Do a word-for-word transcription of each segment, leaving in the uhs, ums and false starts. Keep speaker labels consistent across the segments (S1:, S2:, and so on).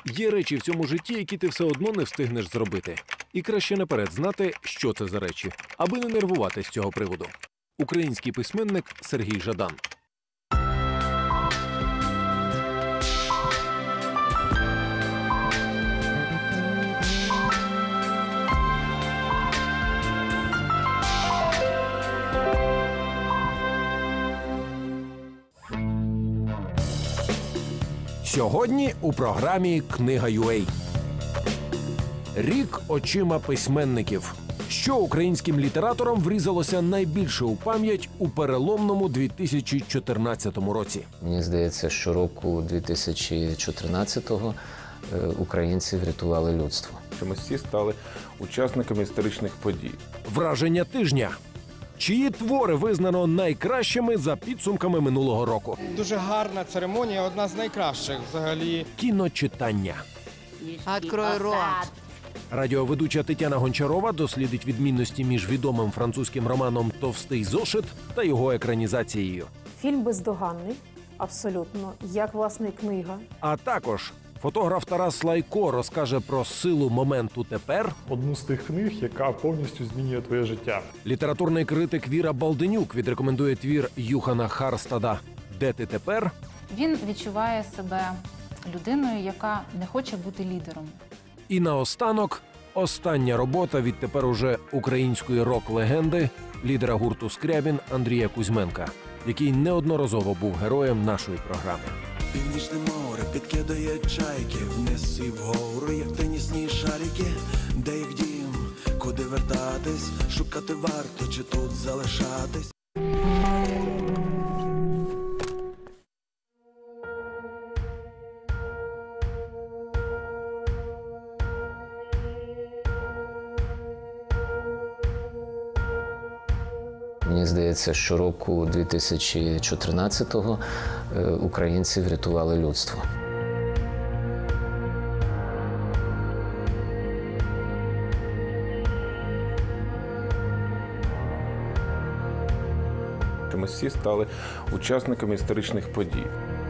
S1: Є речі в цьому житті, які ти все одно не встигнеш зробити. І краще наперед знати, що це за речі, аби не нервувати з цього приводу. Український письменник Сергій Жадан. Сьогодні у програмі «Книга.ua». Рік очима письменників. Що українським літераторам врізалося найбільше у пам'ять у переломному дві тисячі чотирнадцятому році?
S2: Мені здається, що року дві тисячі чотирнадцятого українці врятували людство.
S3: Ми всі стали учасниками історичних подій.
S1: Враження тижня. Чиї твори визнано найкращими за підсумками минулого року?
S4: Дуже гарна церемонія, одна з найкращих взагалі.
S1: Кіночитання.
S5: Открой рот.
S1: Радіоведуча Тетяна Гончарова дослідить відмінності між відомим французьким романом «Товстий зошит» та його екранізацією.
S6: Фільм бездоганний, абсолютно, як, власне, книга.
S1: А також фотограф Тарас Лайко розкаже про силу моменту тепер.
S7: Одну з тих книг, яка повністю змінює твоє життя.
S1: Літературний критик Віра Балденюк відрекомендує твір Юхана Харстада «Де ти тепер?».
S8: Він відчуває себе людиною, яка не хоче бути лідером.
S1: І наостанок остання робота відтепер уже української рок-легенди, лідера гурту «Скрябін» Андрія Кузьменка, який неодноразово був героєм нашої програми.
S9: Північне море підкидає чайки, вниз і вгору, як тенісні шарики. Де їх дім, куди вертатись, шукати варто чи тут залишатись.
S2: Мені здається, що року дві тисячі чотирнадцятого українці врятували людство.
S3: Ми всі стали учасниками історичних подій.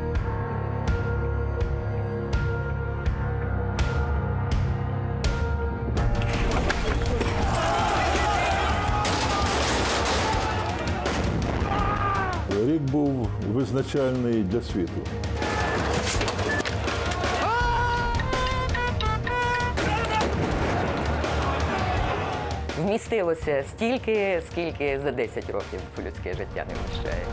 S10: Рік був визначальний для світу.
S5: Вмістилося стільки, скільки за десять років людське життя не вміщається.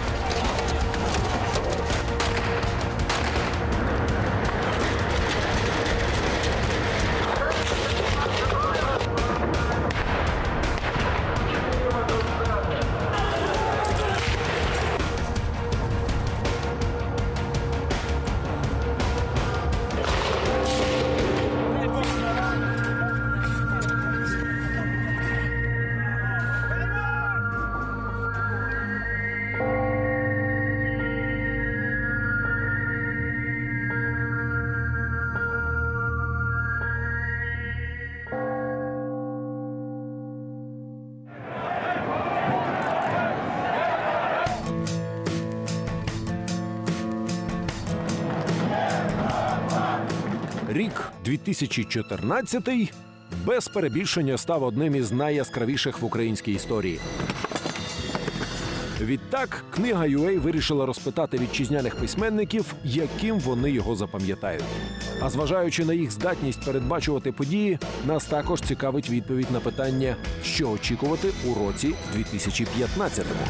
S1: Рік дві тисячі чотирнадцятий без перебільшення став одним із найяскравіших в українській історії. Відтак, «Книга.ua» вирішила розпитати вітчизняних письменників, яким вони його запам'ятають. А зважаючи на їх здатність передбачувати події, нас також цікавить відповідь на питання, що очікувати у році дві тисячі п'ятнадцятому.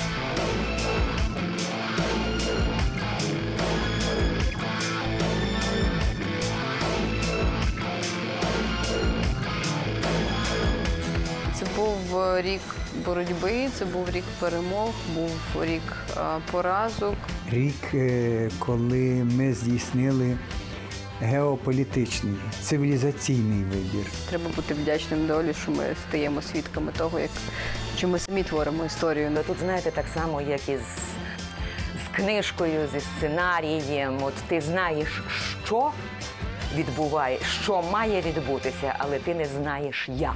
S11: Це був рік боротьби, це був рік перемог, був рік поразок.
S12: Рік, коли ми здійснили геополітичний, цивілізаційний вибір.
S11: Треба бути вдячним долі, що ми стаємо свідками того, як, що ми самі творимо історію.
S5: Тут, знаєте, так само, як і з, з книжкою, зі сценарієм. От ти знаєш, що відбуває, що має відбутися, але ти не знаєш, як.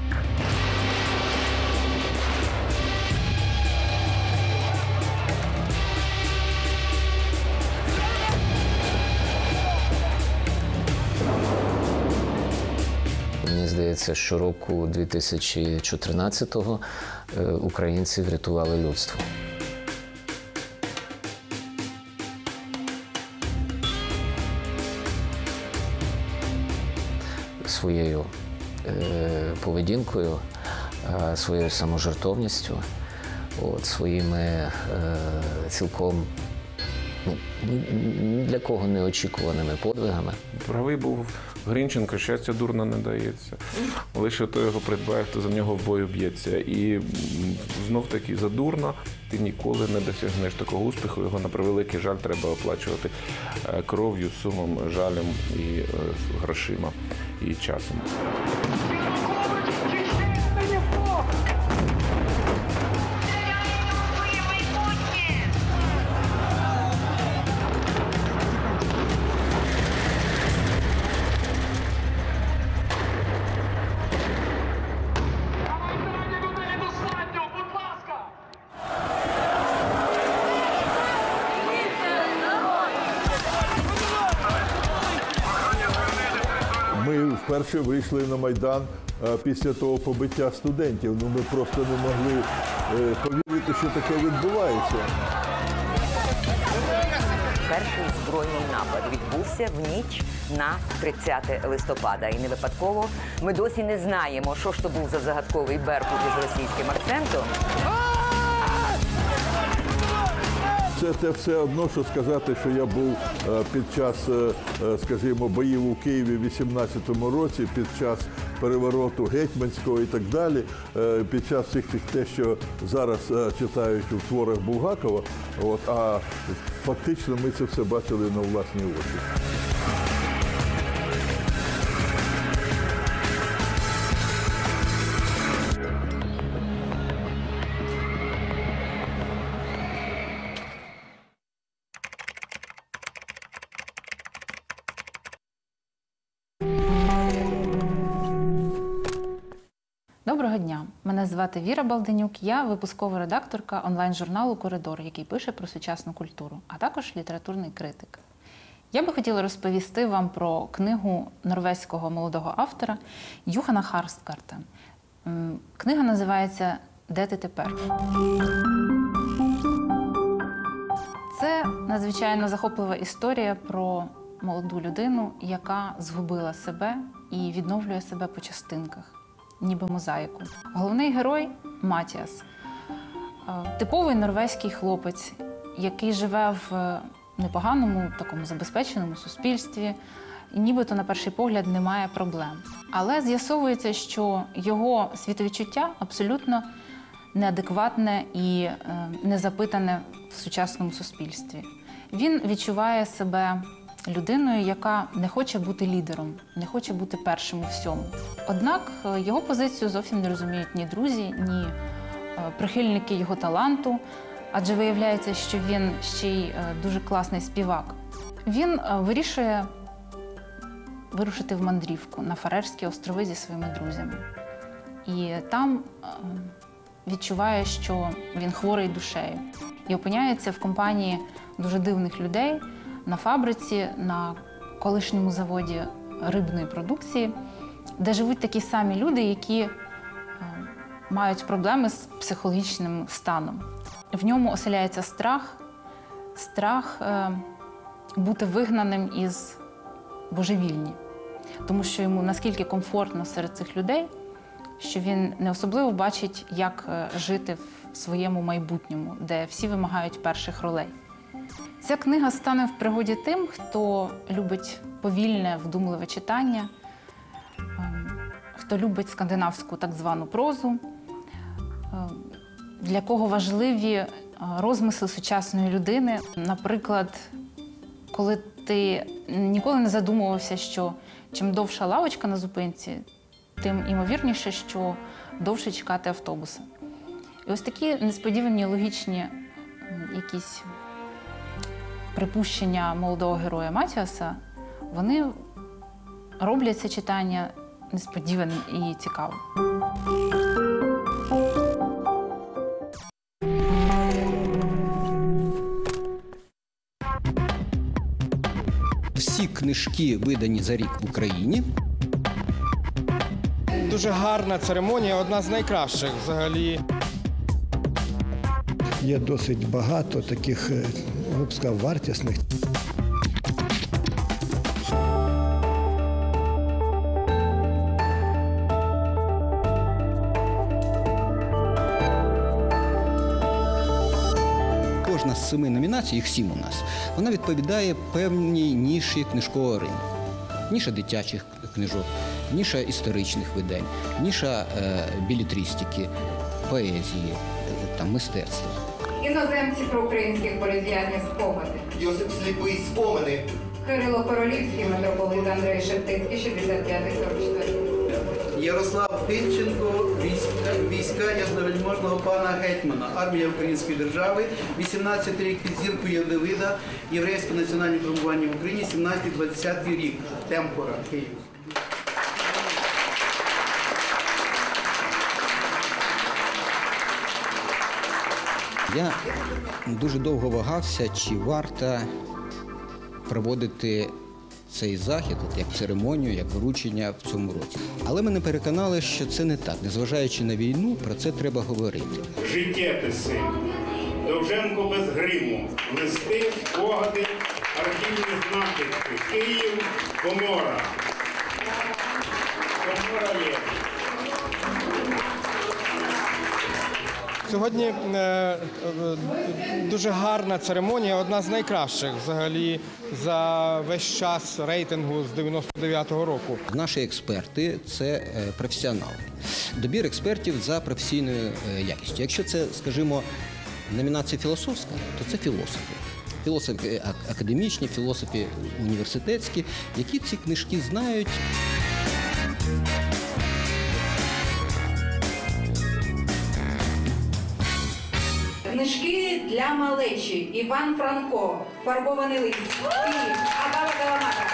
S2: Мені здається, щороку дві тисячі чотирнадцятого українці врятували людство. Своєю е, поведінкою, е, своєю саможертовністю, от, своїми е, цілком ну, ні для кого неочікуваними подвигами.
S3: Правий був Грінченко, щастя дурно не дається. Лише той його придбає, хто за нього в бою б'ється. І знов-таки за дурно ти ніколи не досягнеш такого успіху. Його, на превеликий жаль, треба оплачувати кров'ю, сумом, жалем і грошима, і часом.
S10: Ми вперше вийшли на Майдан після того побиття студентів. Ну, ми просто не могли повірити, що таке відбувається.
S5: Перший збройний напад відбувся в ніч на тридцяте листопада. І не випадково ми досі не знаємо, що ж то був за загадковий беркут із російським акцентом.
S10: Це те все одно, що сказати, що я був під час, скажімо, боїв у Києві в вісімнадцятому році, під час перевороту Гетьманського і так далі, під час всіх тих те, що зараз читають у творах Булгакова, от, а фактично ми це все бачили на власні очі.
S8: Доброго дня! Мене звати Віра Балденюк, я випускова редакторка онлайн-журналу «Коридор», який пише про сучасну культуру, а також літературний критик. Я би хотіла розповісти вам про книгу норвезького молодого автора Юхана Харстгарта. Книга називається «Де ти тепер?». Це надзвичайно захоплива історія про молоду людину, яка згубила себе і відновлює себе по частинках, ніби мозаїку. Головний герой – Матіас. Типовий норвезький хлопець, який живе в непоганому, такому забезпеченому суспільстві, і нібито на перший погляд немає проблем. Але з'ясовується, що його світовідчуття абсолютно неадекватне і незапитане в сучасному суспільстві. Він відчуває себе людиною, яка не хоче бути лідером, не хоче бути першим у всьому. Однак його позицію зовсім не розуміють ні друзі, ні прихильники його таланту, адже виявляється, що він ще й дуже класний співак. Він вирішує вирушити в мандрівку на Фарерські острови зі своїми друзями. І там відчуває, що він хворий душею. І опиняється в компанії дуже дивних людей на фабриці, на колишньому заводі рибної продукції, де живуть такі самі люди, які мають проблеми з психологічним станом. В ньому оселяється страх, страх бути вигнаним із божевільні. Тому що йому наскільки комфортно серед цих людей, що він не особливо бачить, як жити в своєму майбутньому, де всі вимагають перших ролей. Ця книга стане в пригоді тим, хто любить повільне, вдумливе читання, хто любить скандинавську так звану прозу, для кого важливі розмисли сучасної людини. Наприклад, коли ти ніколи не задумувався, що чим довша лавочка на зупинці, тим імовірніше, що довше чекати автобуса. І ось такі несподівані логічні якісь припущення молодого героя Матіаса, вони роблять це читання несподіваним і цікавим.
S13: Всі книжки, видані за рік в Україні,
S4: дуже гарна церемонія, одна з найкращих взагалі.
S13: Є досить багато таких, я б сказав, вартісних.
S14: Кожна з семи номінацій, їх сім у нас, вона відповідає певній ніші книжкового ринку. Ніша дитячих книжок, ніша історичних видань, ніша е, білетристики, поезії, е, там, мистецтва.
S15: Іноземці про українських політв'язнів спогади.
S16: Йосип Сліпий спомини.
S15: Кирило Королівський, митрополит Андрей Шептицький, шістдесят п'ятий сорок четвертий.
S17: Ярослав Тимченко, війська, війська ясновельможного пана Гетьмана, армія Української держави, вісімнадцятий рік під зіркою Давида, єврейське національне формування в Україні, сімнадцятий двадцятий рік, темпора, Київ.
S14: Я дуже довго вагався, чи варто проводити цей захід, от як церемонію, як вручення в цьому році. Але мене переконали, що це не так. Незважаючи на війну, про це треба говорити.
S18: Життєписи, Довженко без гриму, листи, спогади, архівні знахідки, Київ, Комора. Комора є.
S4: Сьогодні е, е, дуже гарна церемонія, одна з найкращих взагалі за весь час рейтингу з дев'яносто дев'ятого року.
S14: Наші експерти – це е, професіонали. Добір експертів за професійною е, якістю. Якщо це, скажімо, номінація філософська, то це філософи. Філософи академічні, філософи університетські, які ці книжки знають.
S15: Книжки для малечі. Іван Франко. Фарбований лист. Київ. Агава Каламата.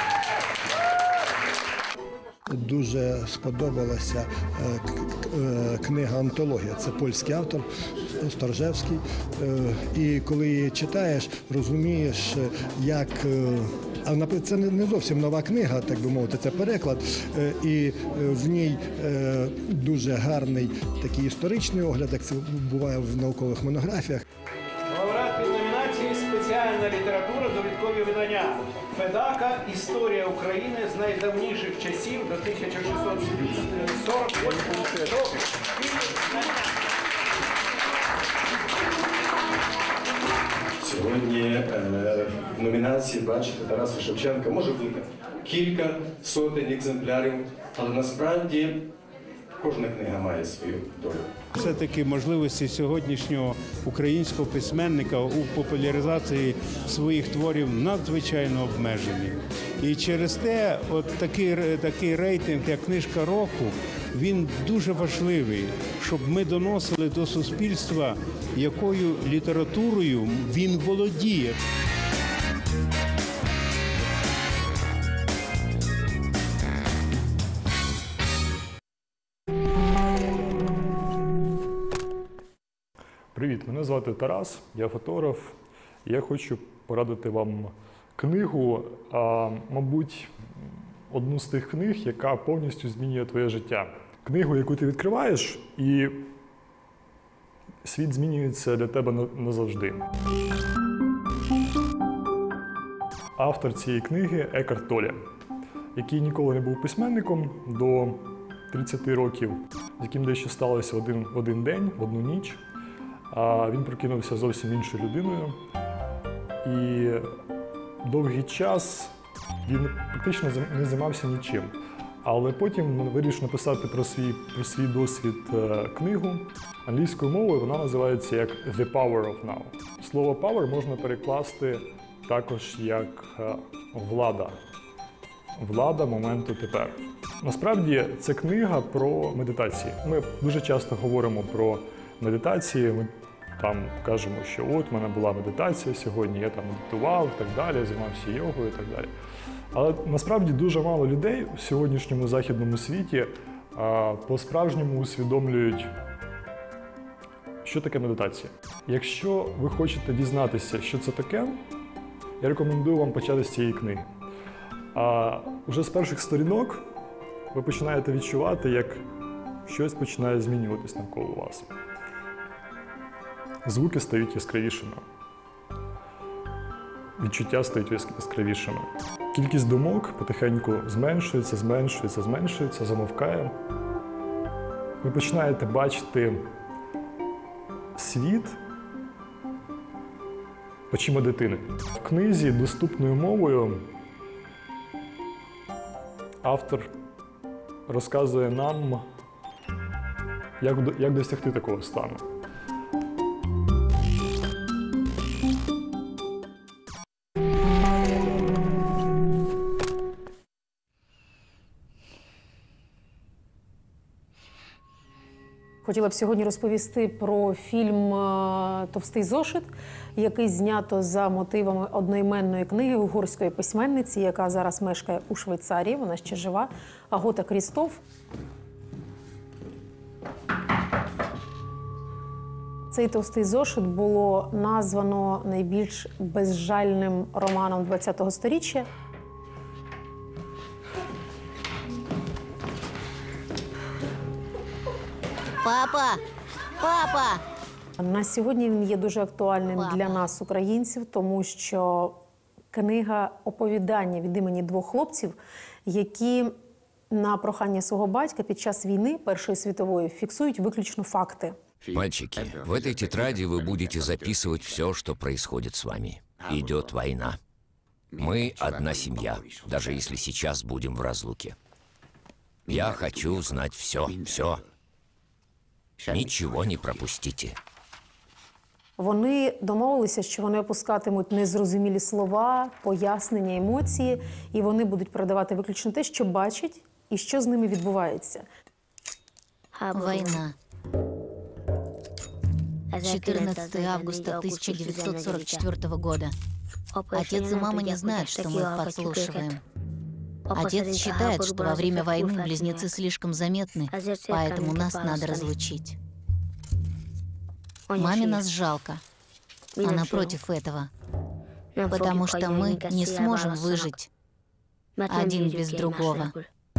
S13: Дуже сподобалася книга «Антологія». Це польський автор, Сторжевський. І коли її читаєш, розумієш, як... А це не зовсім нова книга, так би мовити, це переклад. І в ній дуже гарний такий історичний огляд, як це буває в наукових монографіях.
S19: Лауреат під номінації «Спеціальна література. Довідкові видання». Федака. Історія України з найдавніших часів до тисяча шістсот сорок восьмого року.
S20: Сьогодні е, в номінації, бачите, Тараса Шевченка може бути кілька сотень екземплярів, але насправді кожна книга має свою долю.
S19: Все-таки можливості сьогоднішнього українського письменника у популяризації своїх творів надзвичайно обмежені. І через те от такий, такий рейтинг, як книжка року, він дуже важливий, щоб ми доносили до суспільства, якою літературою він володіє.
S7: Привіт, мене звати Тарас, я фотограф. Я хочу порадити вам книгу, а, мабуть, одну з тих книг, яка повністю змінює твоє життя. Книгу, яку ти відкриваєш, і світ змінюється для тебе назавжди. Автор цієї книги Екхарт Толле, який ніколи не був письменником до тридцяти років, з яким дещо сталося в один, в один день, в одну ніч. А він прокинувся зовсім іншою людиною. І довгий час він практично не займався нічим. Але потім вирішив написати про свій, про свій досвід книгу. Англійською мовою вона називається як «The Power of Now». Слово «power» можна перекласти також як «влада». Влада моменту тепер. Насправді, це книга про медитації. Ми дуже часто говоримо про медитації. Ми там кажемо, що от в мене була медитація сьогодні, я там медитував і так далі, займався йогою і так далі. Але насправді дуже мало людей в сьогоднішньому західному світі а, по-справжньому усвідомлюють, що таке медитація. Якщо ви хочете дізнатися, що це таке, я рекомендую вам почати з цієї книги. А вже з перших сторінок ви починаєте відчувати, як щось починає змінюватись навколо вас. Звуки стають яскравішими. Відчуття стають яскравішими. Кількість думок потихеньку зменшується, зменшується, зменшується, замовкає. Ви починаєте бачити світ очима дитини. В книзі доступною мовою автор розказує нам, як, як досягти такого стану.
S6: Хотіла б сьогодні розповісти про фільм «Товстий зошит», який знято за мотивами одноіменної книги угорської письменниці, яка зараз мешкає у Швейцарії, вона ще жива, Агота Крістоф. Цей «Товстий зошит» було названо найбільш безжальним романом ХХ століття.
S21: Папа! Папа!
S6: На сьогодні він є дуже актуальним Папа. Для нас, українців, тому що книга оповідання від імені двох хлопців, які на прохання свого батька під час війни Першої світової фіксують виключно факти.
S22: Мальчики, в этой тетради вы будете записывать все, что происходит с вами. Идет война. Мы одна семья, даже если сейчас будем в разлуке. Я хочу знать все, все. Нічого не пропустите.
S6: Вони домовилися, що вони опускатимуть незрозумілі слова, пояснення, емоції, і вони будуть передавати виключно те, що бачать і що з ними відбувається.
S21: Война. четырнадцатого августа тысяча девятьсот сорок четвёртого года. Отец и мама не знают, что мы их подслушиваем. Отец считает, что во время войны близнецы слишком заметны, поэтому нас надо разлучить. Маме нас жалко. Она против этого. Потому что мы не сможем выжить один без другого.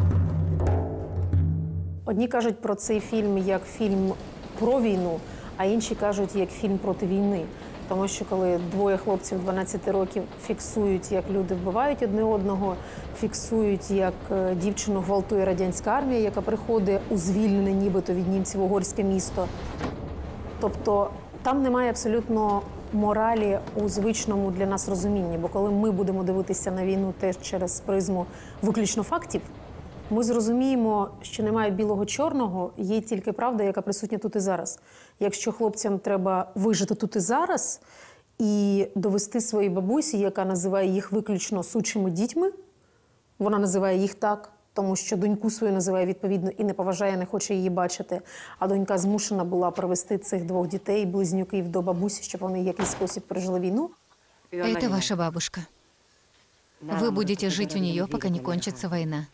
S6: Одні кажуть про цей фільм як фільм про війну, а інші кажуть як фільм проти війни. Тому що коли двоє хлопців дванадцяти років фіксують, як люди вбивають одне одного, фіксують, як дівчину гвалтує радянська армія, яка приходить у звільнене нібито від німців угорське місто. Тобто там немає абсолютно моралі у звичному для нас розумінні. Бо коли ми будемо дивитися на війну теж через призму виключно фактів, ми зрозуміємо, що немає білого-чорного, є тільки правда, яка присутня тут і зараз. Якщо хлопцям треба вижити тут і зараз і довести своїй бабусі, яка називає їх виключно сучими дітьми, вона називає їх так, тому що доньку свою називає відповідно і не поважає, не хоче її бачити, а донька змушена була привести цих двох дітей, близнюків, до бабусі, щоб вони в якийсь спосіб пережили війну.
S21: Это ваша бабушка. Вы будете жить у нее, пока не кончится война.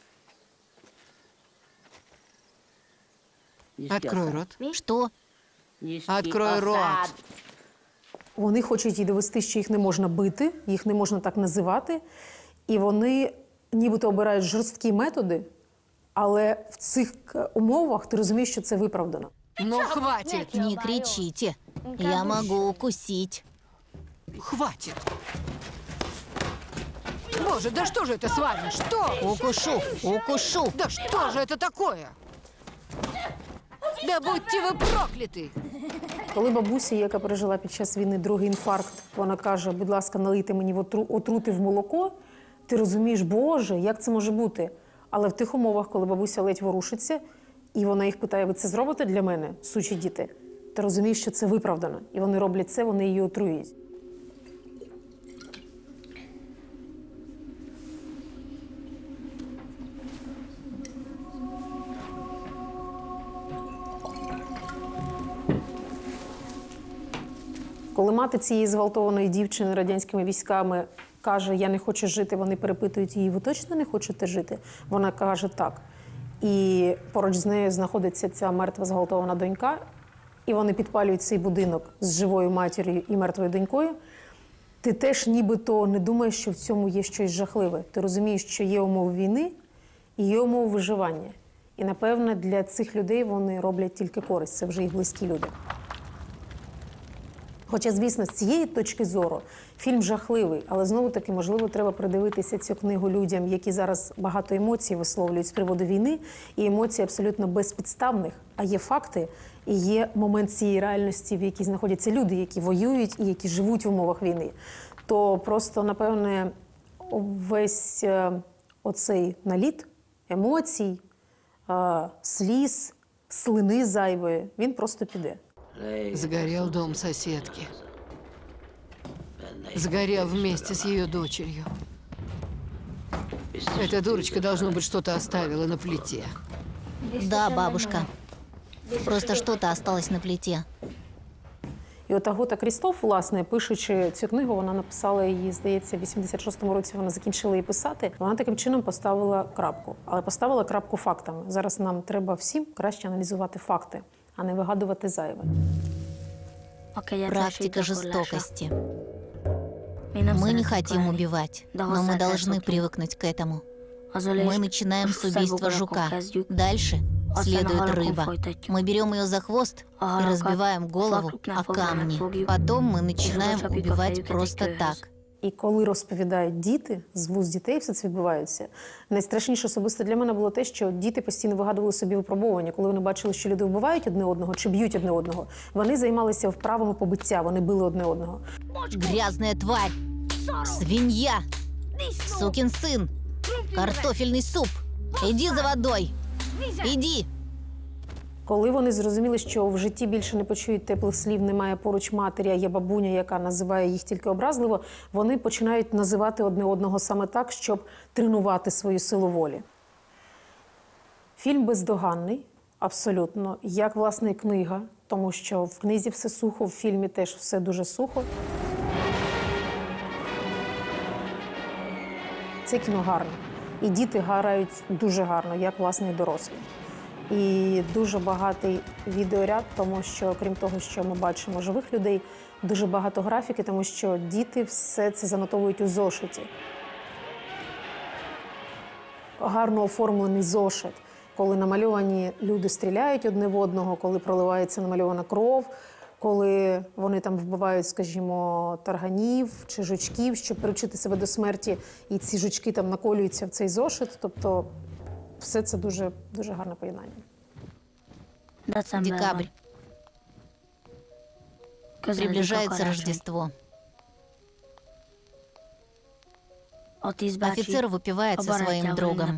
S23: Открой рот.
S21: Что?
S23: Открой рот.
S6: Вони хочуть їй довести, що їх не можна бити, їх не можна так називати. І вони нібито обирають жорсткі методи, але в цих умовах ти розумієш, що це виправдано.
S23: Ну, хватит.
S21: Не кричите. Я могу укусить.
S23: Хватит. Боже, да что же это с вами? Что?
S21: Укушу, укушу.
S23: Да что же это такое? Да будьте ви прокляті!
S6: Коли бабуся, яка пережила під час війни другий інфаркт, вона каже, будь ласка, налийте мені отрути в молоко, ти розумієш, Боже, як це може бути? Але в тих умовах, коли бабуся ледь ворушиться, і вона їх питає, ви це зробите для мене, сучі діти? Ти розумієш, що це виправдано. І вони роблять це, вони її отруюють. Коли мати цієї зґвалтованої дівчини радянськими військами каже, я не хочу жити, вони перепитують її, ви точно не хочете жити? Вона каже, так. І поруч з нею знаходиться ця мертва зґвалтована донька, і вони підпалюють цей будинок з живою матір'ю і мертвою донькою. Ти теж нібито не думаєш, що в цьому є щось жахливе. Ти розумієш, що є умови війни і є умови виживання. І, напевне, для цих людей вони роблять тільки користь, це вже їх близькі люди. Хоча, звісно, з цієї точки зору фільм жахливий, але знову-таки, можливо, треба придивитися цю книгу людям, які зараз багато емоцій висловлюють з приводу війни, і емоцій абсолютно безпідставних, а є факти, і є момент цієї реальності, в якій знаходяться люди, які воюють і які живуть в умовах війни. То просто, напевне, весь е, оцей наліт емоцій, е, сліз, слини зайвої, він просто піде.
S23: Сгорел дом соседки. Сгорел вместе с ее дочерью. Эта дурочка, должно быть, что-то оставила на плите.
S21: Да, бабушка. Просто что-то осталось на плите.
S6: І от Агота Крістоф, власне, пишучи цю книгу, вона написала її, здається, в вісімдесят шостому році вона закінчила її писати. Вона таким чином поставила крапку. Але поставила крапку фактами. Зараз нам треба всім краще аналізувати факти, а не вигадувати зайве.
S21: Практика жестокости. Мы не хотим убивать, но мы должны привыкнуть к этому. Мы начинаем с убийства жука. Дальше следует рыба. Мы берем ее за хвост и разбиваем голову о камни. Потом мы начинаем убивать просто так.
S6: І коли розповідають діти, з вуст дітей все це відбувається, найстрашніше особисто для мене було те, що діти постійно вигадували собі випробування. Коли вони бачили, що люди вбивають одне одного чи б'ють одне одного, вони займалися вправами побиття, вони били одне одного.
S21: Грязная тварь! Свинья! Сукин сын! Картофельный суп! Иди за водой! Иди!
S6: Коли вони зрозуміли, що в житті більше не почують теплих слів, немає поруч матері, а є бабуня, яка називає їх тільки образливо, вони починають називати одне одного саме так, щоб тренувати свою силу волі. Фільм бездоганний, абсолютно, як, власне, і книга, тому що в книзі все сухо, в фільмі теж все дуже сухо. Це кіно гарне. І діти грають дуже гарно, як, власне, і дорослі. І дуже багатий відеоряд, тому що, крім того, що ми бачимо живих людей, дуже багато графіки, тому що діти все це занотовують у зошиті. Гарно оформлений зошит, коли намальовані люди стріляють одне в одного, коли проливається намальована кров, коли вони там вбивають, скажімо, тарганів чи жучків, щоб приручити себе до смерті, і ці жучки там наколюються в цей зошит. Тобто все це дуже, дуже гарне поєднання.
S21: Декабрь. Приближается Рождество. Офицер выпивает со своим другом.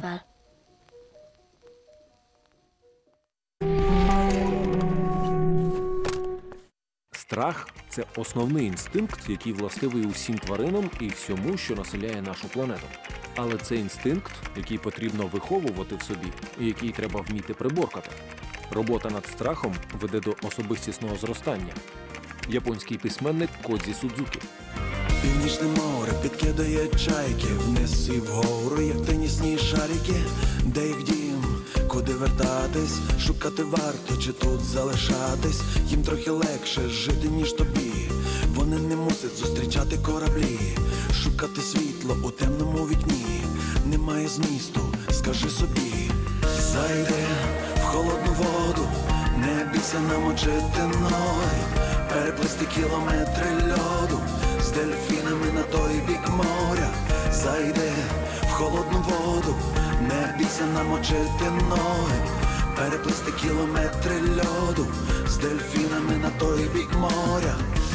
S1: Страх – це основний інстинкт, який властивий усім тваринам і всьому, що населяє нашу планету. Але це інстинкт, який потрібно виховувати в собі і який треба вміти приборкати. Робота над страхом веде до особистісного зростання. Японський письменник Кодзі Судзукі.
S9: Північне море підкидає чайки, вниз і вгору, як тенісні шарики. Де їх дім, куди вертатись, шукати варто чи тут залишатись. Їм трохи легше жити, ніж тобі. Вони не мусять зустрічати кораблі, шукати світло у темному вікні. Немає змісту, скажи собі. Зайди в холодну воду, не бійся намочити ноги, переплисти кілометри льоду з дельфінами на той бік моря. Зайди в холодну воду, не бійся намочити ноги, переплисти кілометри льоду з дельфінами на той бік моря.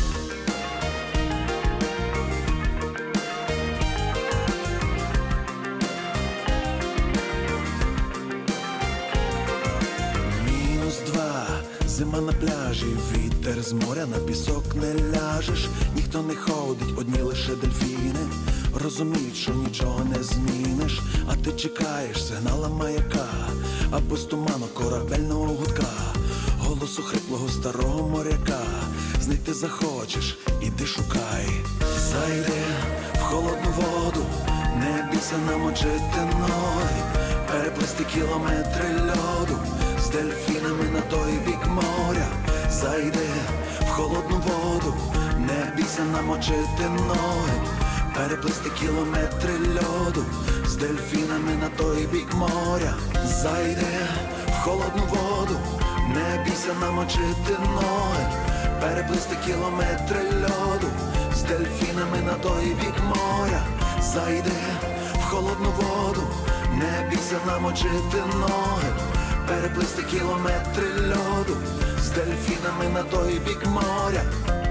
S9: Зима на пляжі, вітер з моря, на пісок не ляжеш. Ніхто не ходить, одні лише дельфіни. Розуміють, що нічого не зміниш, а ти чекаєш сигнала маяка або з туману корабельного гудка, голосу хриплого старого моряка. Знайти захочеш, іди шукай. Зайди в холодну воду, не бійся намочити ноги, переплисти кілометри льоду з дельфінами на той бік моря. Зайди в холодну воду, не бійся намочити ноги, переплисти кілометри льоду з дельфінами на той бік моря. Зайди в холодну воду, не бійся намочити ноги, переплисти кілометри льоду з дельфінами на той бік моря. Зайди в холодну воду, не бійся намочити ноги, переплисти кілометри льоду з дельфінами на той бік моря.